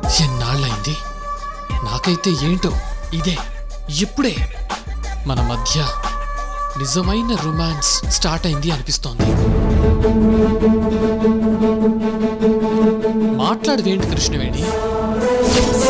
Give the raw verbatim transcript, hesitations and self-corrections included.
ఎన్నాళ్ళైంది నాకైతే ఏంటో ఇదే ఇప్పుడే మన మధ్య నిజమైన రొమాన్స్ స్టార్ట్ అయింది అనిపిస్తోంది. మాట్లాడవేంటి కృష్ణవేణి?